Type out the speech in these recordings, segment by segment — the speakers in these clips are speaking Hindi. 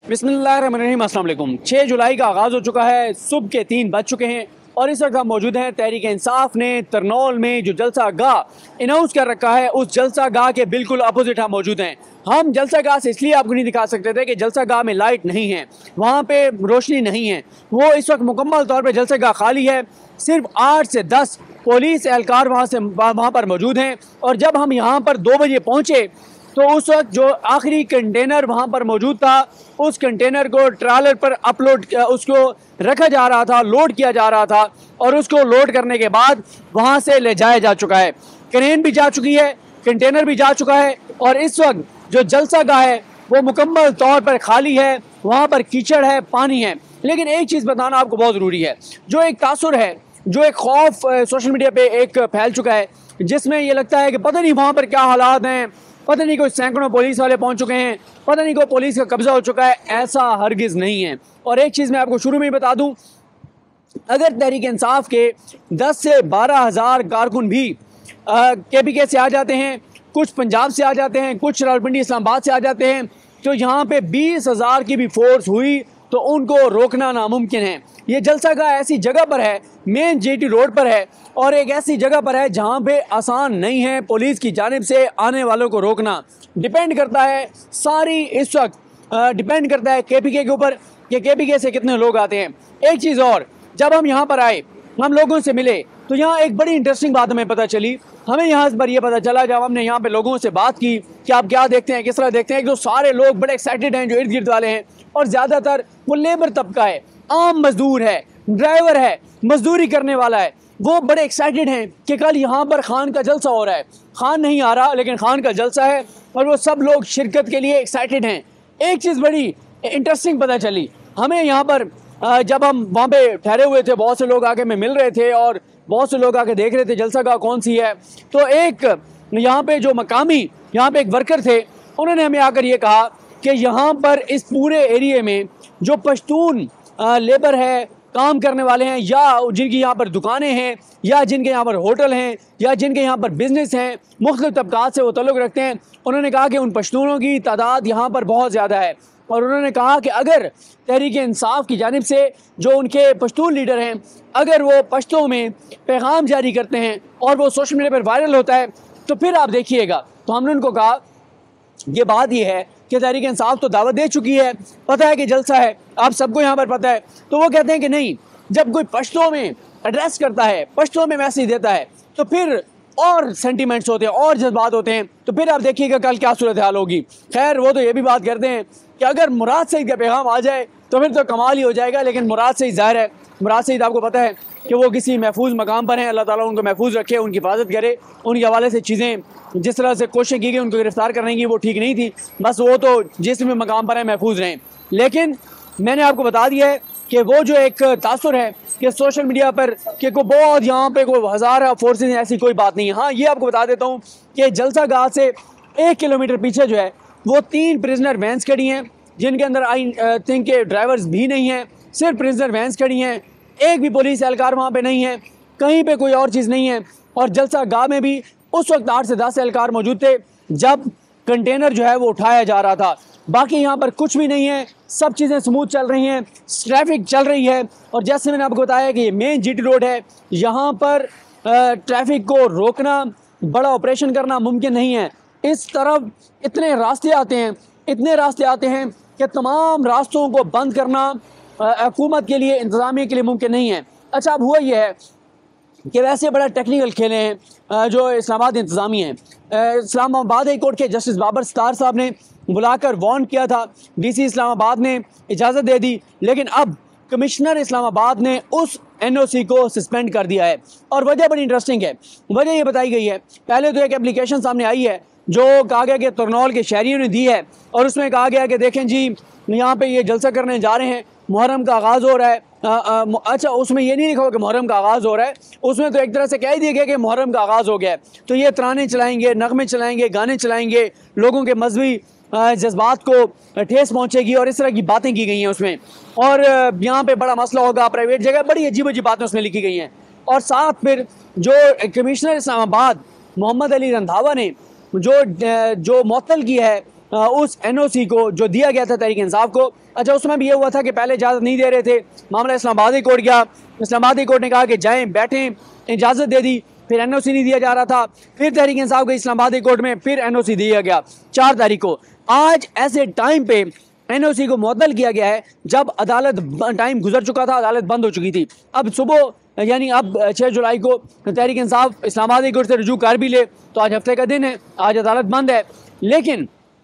बिस्मिल्लाहिर्रहमानिर्रहीम, अस्सलाम वालेकुम। 6 जुलाई का आगाज़ हो चुका है, सुबह के 3 बज चुके हैं और इस वक्त हम मौजूद हैं तहरीक इंसाफ ने तरनौल में जो जलसा गाह अनाउंस कर रखा है, उस जलसा गाह के बिल्कुल अपोजिट हम मौजूद हैं। हम जलसा गाह से इसलिए आपको नहीं दिखा सकते थे कि जलसा गाह में लाइट नहीं है, वहाँ पे रोशनी नहीं है। वो इस वक्त मुकम्मल तौर पर जलसा गाह खाली है। सिर्फ 8 से 10 पुलिस एहलकार वहाँ पर मौजूद हैं। और जब हम यहाँ पर 2 बजे पहुँचे तो उस वक्त जो आखिरी कंटेनर वहाँ पर मौजूद था, उस कंटेनर को ट्रालर पर उसको रखा जा रहा था, लोड किया जा रहा था और उसको लोड करने के बाद वहाँ से ले जाया जा चुका है। क्रेन भी जा चुकी है, कंटेनर भी जा चुका है और इस वक्त जो जलसा गाह है वो मुकम्मल तौर पर खाली है। वहाँ पर कीचड़ है, पानी है। लेकिन एक चीज़ बताना आपको बहुत ज़रूरी है, जो एक तासुर है, जो एक खौफ सोशल मीडिया पे एक फैल चुका है, जिसमें ये लगता है कि पता नहीं वहाँ पर क्या हालात हैं, पता नहीं कोई सैकड़ों पुलिस वाले पहुंच चुके हैं, पता नहीं कोई पुलिस का कब्जा हो चुका है। ऐसा हरगिज़ नहीं है। और एक चीज़ मैं आपको शुरू में ही बता दूं, अगर तहरीक इंसाफ के 10 से 12 हज़ार कारकुन भी KPK से आ जाते हैं, कुछ पंजाब से आ जाते हैं, कुछ रावलपिंडी इस्लामाबाद से आ जाते हैं, तो यहाँ पे 20,000 की भी फोर्स हुई तो उनको रोकना नामुमकिन है। ये जलसा गाह ऐसी जगह पर है, मेन GT रोड पर है और एक ऐसी जगह पर है जहाँ पे आसान नहीं है पुलिस की जानिब से आने वालों को रोकना। डिपेंड करता है सारी इस वक्त डिपेंड करता है KPK के ऊपर कि KPK से कितने लोग आते हैं। एक चीज़ और, जब हम यहाँ पर आए, हम लोगों से मिले तो यहाँ एक बड़ी इंटरेस्टिंग बात हमें पता चली। हमें यहाँ पर ये पता चला जब हमने यहाँ पे लोगों से बात की कि आप क्या देखते हैं, किस तरह देखते हैं, जो सारे लोग बड़े एक्साइटेड हैं, जो इर्द गिर्द वाले हैं और ज़्यादातर वो लेबर तबका है, आम मजदूर है, ड्राइवर है, मजदूरी करने वाला है। वो बड़े एक्साइटेड हैं कि कल यहाँ पर खान का जलसा हो रहा है। खान नहीं आ रहा लेकिन खान का जलसा है और वो सब लोग शिरकत के लिए एक्साइटेड हैं। एक चीज़ बड़ी इंटरेस्टिंग पता चली हमें यहाँ पर, जब हम वहाँ पे ठहरे हुए थे, बहुत से लोग आके हमें मिल रहे थे और बहुत से लोग आके देख रहे थे जलसा गाह कौन सी है। तो एक यहाँ पे जो मकामी यहाँ पे एक वर्कर थे, उन्होंने हमें आकर ये कहा कि यहाँ पर इस पूरे एरिए में जो पश्तून लेबर है, काम करने वाले हैं, या जिनकी यहाँ पर दुकानें हैं, या जिनके यहाँ पर होटल हैं, या जिनके यहाँ पर बिजनेस हैं, मुख्तलिफ तबकात से वो तल्लुक़ रखते हैं, उन्होंने कहा कि उन पश्तूनों की तादाद यहाँ पर बहुत ज़्यादा है। और उन्होंने कहा कि अगर तहरीक इंसाफ की जानिब से जो उनके पश्तून लीडर हैं, अगर वो पश्तों में पैगाम जारी करते हैं और वो सोशल मीडिया पर वायरल होता है तो फिर आप देखिएगा। तो हमने उनको कहा ये बात ये है कि तहरीक इंसाफ तो दावत दे चुकी है, पता है कि जलसा है, आप सबको यहाँ पर पता है। तो वो कहते हैं कि नहीं, जब कोई पश्तों में एड्रेस करता है, पश्तों में मैसेज देता है, तो फिर और सेंटीमेंट्स होते हैं और जज्बात होते हैं। तो फिर आप देखिएगा कल क्या सूरत हाल होगी। खैर, वो तो ये भी बात करते हैं कि अगर मुराद सईद का पैगाम आ जाए तो फिर तो कमाल ही हो जाएगा। लेकिन मुराद सईद ज़ाहिर है, मुराद सईद आपको पता है कि वो किसी महफूज मकाम पर हैं। अल्लाह ताला उनको महफूज रखे, उनकी हिफाजत करे। उनके हवाले से चीज़ें जिस तरह से कोशिश की गई उनको गिरफ्तार करने की, वो ठीक नहीं थी। बस वो तो जिस भी मकाम पर है महफूज रहें। लेकिन मैंने आपको बता दिया है कि वो जो एक तासुर है कि सोशल मीडिया पर कि को बहुत यहाँ पे कोई हज़ार फोर्सेज हैं, ऐसी कोई बात नहीं है। हाँ, ये आपको बता देता हूँ कि जलसा गाह से 1 किलोमीटर पीछे जो है वो 3 प्रिजनर वैन्स खड़ी हैं, जिनके अंदर आई थिंक के ड्राइवर्स भी नहीं हैं, सिर्फ प्रिजनर वैन्स खड़ी हैं। एक भी पुलिस एहलकार वहाँ पे नहीं है, कहीं पे कोई और चीज़ नहीं है। और जलसा गाह में भी उस वक्त 8 से 10 एहलकार मौजूद थे जब कंटेनर जो है वो उठाया जा रहा था। बाकी यहाँ पर कुछ भी नहीं है, सब चीज़ें स्मूथ चल रही हैं, ट्रैफिक चल रही है। और जैसे मैंने आपको बताया कि ये मेन GT रोड है, यहाँ पर ट्रैफिक को रोकना, बड़ा ऑपरेशन करना मुमकिन नहीं है। इस तरफ इतने रास्ते आते हैं, इतने रास्ते आते हैं कि तमाम रास्तों को बंद करना हुकूमत के लिए, इंतज़ामिया के लिए मुमकिन नहीं है। अच्छा, अब हुआ यह है कि वैसे बड़ा टेक्निकल खेले हैं जो इस्लामाबाद इंतज़ामी हैं। इस्लामाबाद हाई कोर्ट के जस्टिस बाबर सत्तार साहब ने बुलाकर वार्न किया था, DC इस्लामाबाद ने इजाज़त दे दी, लेकिन अब कमिश्नर इस्लामाबाद ने उस NOC को सस्पेंड कर दिया है। और वजह बड़ी इंटरेस्टिंग है। वजह ये बताई गई है, पहले तो एक एप्लीकेशन सामने आई है जो कहा गया कि तरनौल के शहरियों ने दी है और उसमें कहा गया कि देखें जी, यहाँ पे ये जलसा करने जा रहे हैं, मुहर्रम का आगाज़ हो रहा है। अच्छा, उसमें ये नहीं लिखा हो कि मुहर्रम का आगाज़ हो रहा है, उसमें तो एक तरह से कह दिया गया कि मुहर्रम का आगाज़ हो गया है। तो ये तराने चलाएंगे, नगमे चलाएंगे, गाने चलाएंगे, लोगों के मजहबी जज्बात को ठेस पहुँचेगी और इस तरह की बातें की गई हैं उसमें। और यहाँ पे बड़ा मसला होगा, प्राइवेट जगह, बड़ी अजीब अजीब बातें उसमें लिखी गई हैं। और साथ फिर जो कमिश्नर इस्लामाबाद मोहम्मद अली रंधावा ने जो मुअत्तल की है उस NOC को जो दिया गया था तहरीक इंसाफ को, अच्छा उसमें भी ये हुआ था कि पहले इजाज़त नहीं दे रहे थे, मामला इस्लामाबाद हाई कोर्ट गया, इस्लामाबाद हाई कोर्ट ने कहा कि जाएँ बैठें, इजाज़त दे दी, फिर NOC नहीं दिया जा रहा था, फिर तहरीक इंसाफ गई इस्लामाबाद हाई कोर्ट में, फिर NOC दिया गया 4 तारीख को। आज ऐसे टाइम पे NOC को मुअत्तल किया गया है जब अदालत टाइम गुजर चुका था, अदालत बंद हो चुकी थी। अब सुबह यानी अब 6 जुलाई को तहरीक इंसाफ इस्लामाबाद हाई कोर्ट से रुजू कर भी ले तो आज हफ्ते का दिन है, आज अदालत बंद है। लेकिन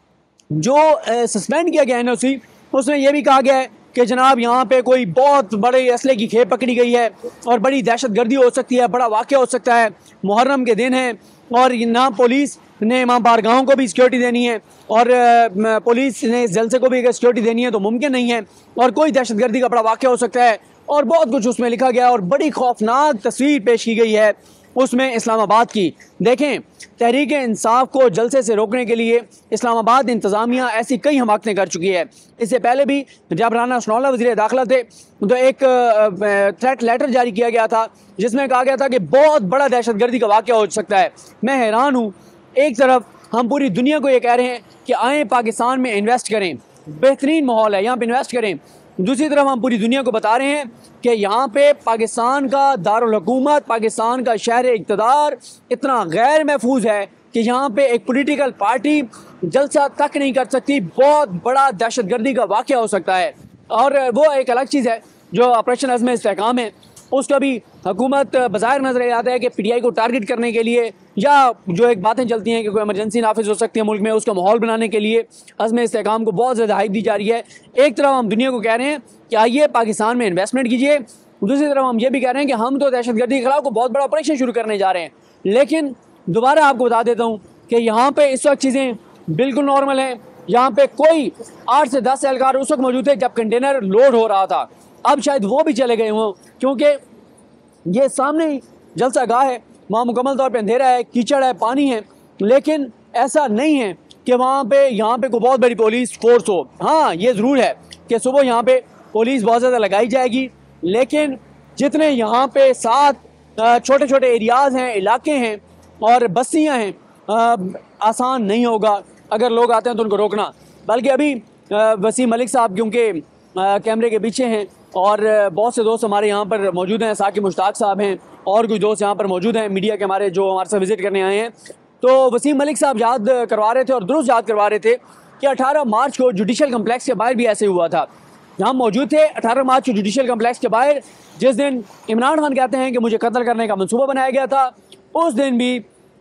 जो सस्पेंड किया गया NOC उसमें यह भी कहा गया है कि जनाब यहाँ पे कोई बहुत बड़े असले की खेप पकड़ी गई है और बड़ी दहशत गर्दी हो सकती है, बड़ा वाक़या हो सकता है, मुहर्रम के दिन है और ना पुलिस ने इमाम बारगाहों को भी सिक्योरिटी देनी है और पुलिस ने इस जलसे को भी अगर सिक्योरिटी देनी है तो मुमकिन नहीं है और कोई दहशत गर्दी का बड़ा वाक़या हो सकता है और बहुत कुछ उसमें लिखा गया और बड़ी खौफनाक तस्वीर पेश की गई है उसमें इस्लामाबाद की। देखें, तहरीक इंसाफ को जलसे से रोकने के लिए इस्लामाबाद इंतज़ामिया ऐसी कई हमाकतें कर चुकी है। इससे पहले भी जब राना सनाउल्लाह वज़ीर दाखिला थे तो एक थ्रेट लेटर जारी किया गया था जिसमें कहा गया था कि बहुत बड़ा दहशत गर्दी का वाक़या हो सकता है। मैं हैरान हूँ, एक तरफ हम पूरी दुनिया को ये कह रहे हैं कि आएँ पाकिस्तान में इन्वेस्ट करें, बेहतरीन माहौल है यहाँ पर इन्वेस्ट करें, दूसरी तरफ हम पूरी दुनिया को बता रहे हैं कि यहाँ पे पाकिस्तान का दारुल हुकूमत, पाकिस्तान का शहर इक़्तिदार इतना गैर महफूज है कि यहाँ पे एक पॉलिटिकल पार्टी जलसा तक नहीं कर सकती, बहुत बड़ा दहशत गर्दी का वाक़या हो सकता है। और वो एक अलग चीज़ है जो ऑपरेशन अज़्म इस्तेहकाम है, उसका भी हुकूमत बाज़ाहिर नज़र आता है कि PTI को टारगेट करने के लिए या जो एक बातें चलती हैं कि कोई इमरजेंसी नाफिज हो सकती है मुल्क में, उसका माहौल बनाने के लिए अज़्म इस्तेहकाम को बहुत ज़्यादा हाइप दी जा रही है। एक तरफ हम दुनिया को कह रहे हैं कि आइए पाकिस्तान में इन्वेस्टमेंट कीजिए, दूसरी तरफ हम ये भी कह रहे हैं कि हम तो दहशत गर्दी के खिलाफ को बहुत बड़ा ऑपरेशन शुरू करने जा रहे हैं। लेकिन दोबारा आपको बता देता हूँ कि यहाँ पर इस वक्त चीज़ें बिल्कुल नॉर्मल हैं। यहाँ पर कोई 8 से 10 एहलकार उस वक्त मौजूद थे जब कंटेनर लोड हो रहा था, अब शायद वो भी चले गए हों क्योंकि ये सामने ही जलसा गाह है, वहाँ मुकम्मल तौर पे अंधेरा है, कीचड़ है, पानी है, लेकिन ऐसा नहीं है कि वहाँ पे यहाँ पे कोई बहुत बड़ी पुलिस फोर्स हो। हाँ, ये ज़रूर है कि सुबह यहाँ पे पुलिस बहुत ज़्यादा लगाई जाएगी, लेकिन जितने यहाँ पे 7 छोटे छोटे एरियाज़ हैं, इलाके हैं और बस्तियाँ हैं, आसान नहीं होगा अगर लोग आते हैं तो उनको रोकना। बल्कि अभी वसीम मलिक साहब क्योंकि कैमरे के पीछे हैं और बहुत से दोस्त हमारे यहाँ पर मौजूद हैं, साकिब मुश्ताक साहब हैं और कुछ दोस्त यहाँ पर मौजूद हैं मीडिया के हमारे जो हमारे साथ विज़िट करने आए हैं। तो वसीम मलिक साहब याद करवा रहे थे और दुरुस्त याद करवा रहे थे कि 18 मार्च को जुडिशल कम्प्लेक्स के बाहर भी ऐसे हुआ था। हम मौजूद थे 18 मार्च को जुडिशल कम्प्लेक्स के बाहर, जिस दिन इमरान खान कहते हैं कि मुझे कत्ल करने का मनसूबा बनाया गया था, उस दिन भी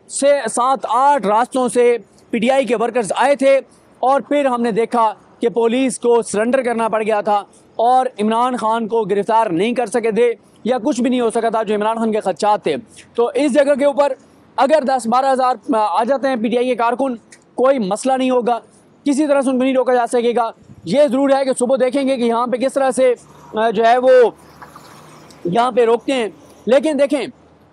7-8 रास्तों से PTI के वर्कर्स आए थे और फिर हमने देखा कि पुलिस को सरेंडर करना पड़ गया था और इमरान खान को गिरफ़्तार नहीं कर सके थे या कुछ भी नहीं हो सका था जो इमरान खान के खदशात थे। तो इस जगह के ऊपर अगर 10-12 हज़ार आ जाते हैं PTI के कारकुन, कोई मसला नहीं होगा, किसी तरह से उनको नहीं रोका जा सकेगा। ये ज़रूर है कि सुबह देखेंगे कि यहाँ पे किस तरह से जो है वो यहाँ पे रोकते हैं। लेकिन देखें,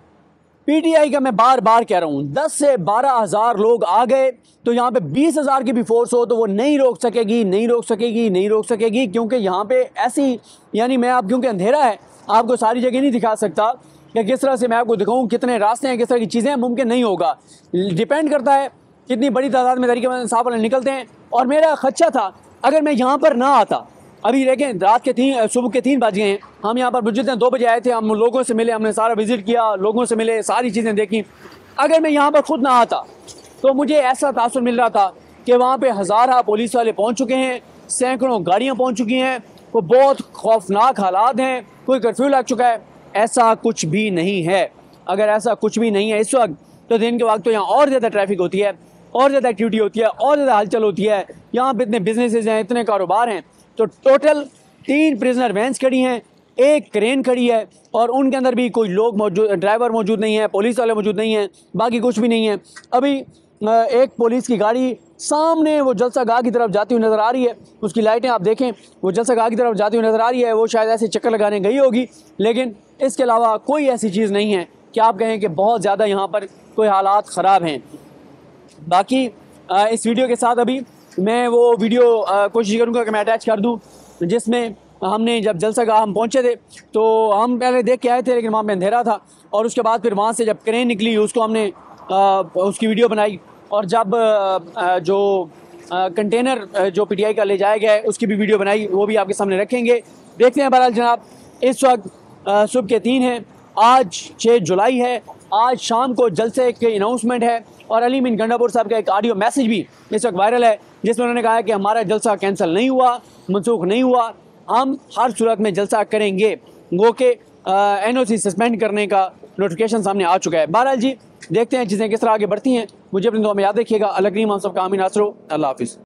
PTI का मैं बार बार कह रहा हूँ 10 से 12 हज़ार लोग आ गए तो यहाँ पे 20 हज़ार की भी फोर्स हो तो वो नहीं रोक सकेगी, नहीं रोक सकेगी, नहीं रोक सकेगी, क्योंकि यहाँ पे ऐसी यानी मैं आप क्योंकि अंधेरा है आपको सारी जगह नहीं दिखा सकता कि किस तरह से मैं आपको दिखाऊँ कितने रास्ते हैं, किस तरह की चीज़ें हैं, मुमकिन नहीं होगा। डिपेंड करता है कितनी बड़ी तादाद में तहरीक इंसाफ वाले निकलते हैं। और मेरा खदशा था अगर मैं यहाँ पर ना आता, अभी देखें रात के सुबह के 3 बज गए हैं, हम यहाँ पर बुजुर्ग 2 बजे आए थे, हम लोगों से मिले, हमने सारा विज़िट किया, लोगों से मिले, सारी चीज़ें देखी। अगर मैं यहाँ पर खुद ना आता तो मुझे ऐसा तासुर मिल रहा था कि वहाँ पे हज़ारा पुलिस वाले पहुँच चुके हैं, सैकड़ों गाड़ियाँ पहुँच चुकी हैं, वो बहुत खौफनाक हालात हैं, कोई कर्फ्यू लग चुका है। ऐसा कुछ भी नहीं है। अगर ऐसा कुछ भी नहीं है इस वक्त तो दिन के वक्त तो यहाँ और ज़्यादा ट्रैफिक होती है, और ज़्यादा एक्टिविटी होती है, और ज़्यादा हलचल होती है। यहाँ पर इतने बिजनेसेस हैं, इतने कारोबार हैं। तो टोटल 3 प्रिजनर वैन्स खड़ी हैं, 1 क्रेन खड़ी है और उनके अंदर भी कोई लोग मौजूद, ड्राइवर मौजूद नहीं है, पुलिस वाले मौजूद नहीं हैं, बाकी कुछ भी नहीं है। अभी एक पुलिस की गाड़ी सामने वो जलसा गाह की तरफ जाती हुई नज़र आ रही है, उसकी लाइटें आप देखें, वो जलसा गाह की तरफ जाती हुई नज़र आ रही है, वो शायद ऐसे चक्कर लगाने गई होगी, लेकिन इसके अलावा कोई ऐसी चीज़ नहीं है कि आप कहें कि बहुत ज़्यादा यहाँ पर कोई हालात ख़राब हैं। बाकी इस वीडियो के साथ अभी मैं वो वीडियो कोशिश करूँगा कि मैं अटैच कर दूँ जिसमें हमने जब जलसा गाह हम पहुँचे थे तो हम पहले देख के आए थे, लेकिन वहाँ पे अंधेरा था और उसके बाद फिर वहाँ से जब क्रेन निकली उसको हमने उसकी वीडियो बनाई और जब जो कंटेनर जो PTI का ले जाया गया है उसकी भी वीडियो बनाई, वो भी आपके सामने रखेंगे। देखते हैं बहरहाल जनाब, इस वक्त सुबह के 3 हैं, आज 6 जुलाई है। आज शाम को जलसे के अनाउंसमेंट है और अली मीन गंडापुर साहब का एक ऑडियो मैसेज भी इस वक्त वायरल है, जिसमें उन्होंने कहा है कि हमारा जलसा कैंसिल नहीं हुआ, मनसूख नहीं हुआ, हम हर सूरत में जलसा करेंगे। गो के NOC सस्पेंड करने का नोटिफिकेशन सामने आ चुका है। बहरहाल जी देखते हैं चीज़ें किस तरह आगे बढ़ती हैं। मुझे अपनी दुआ में याद रखिएगा। अल्लाह करीम हम सबका आमीन आसरो। अल्लाह हाफिज़।